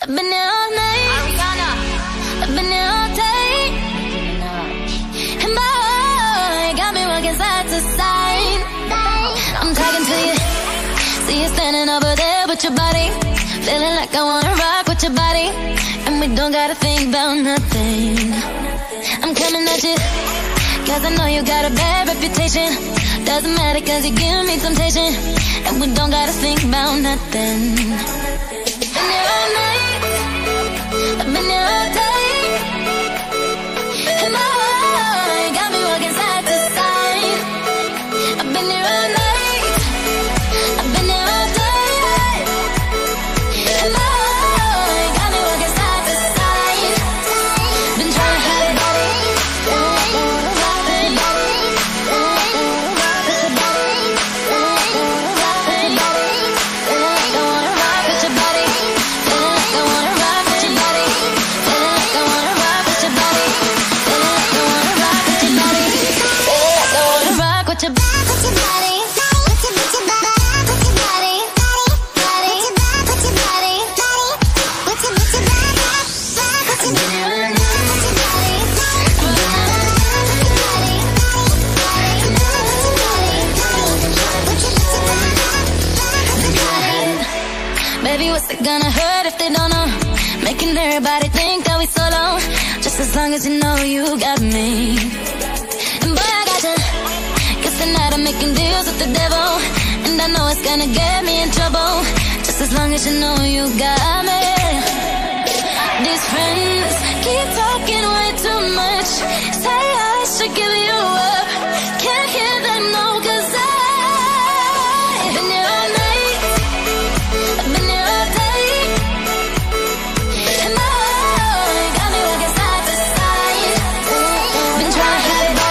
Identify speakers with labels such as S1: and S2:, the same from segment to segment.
S1: I've been here all night. Ariana. I've been here all day. And boy, you got me walking side to side. I'm talking to you. See you standing over there with your body. Feeling like I wanna rock with your body. And we don't gotta think about nothing. I'm coming at you, cause I know you got a bad reputation. Doesn't matter cause you give me temptation. And we don't gotta think about nothing. Been here all night, I've been here all day. And boy, you got me walking side to side. I've been here all night, I've been here all day. And boy, you got me walking side to side. Been trying to have it. Baby, what's it gonna hurt if they don't know? Making everybody think that we solo. Just as long as you know you got me. And boy, I got you. Guess tonight I'm making deals with the devil. And I know it's gonna get me in trouble. Just as long as you know you got me. These friends keep talking way too much. Say I should give you up. Can't hear them, no, cause I've been here all night. I've been here all day. And boy, you got me walking side to side. Been trying to have it.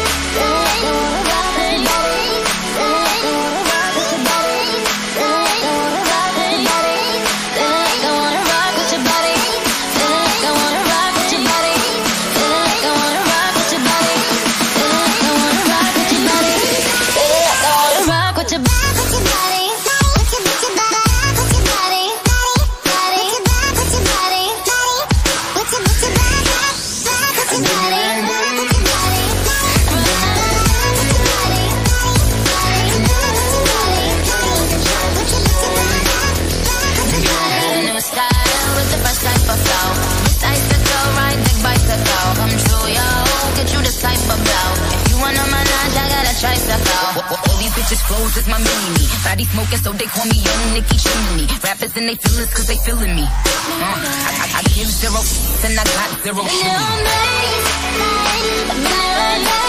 S2: All these bitches flows is my mini-me. Body smoking so they call me Young Nicki Chimney. Rappers and they feel it cause they feeling me. I give 0 and I got 0.
S1: Been here all night, I've been here all night.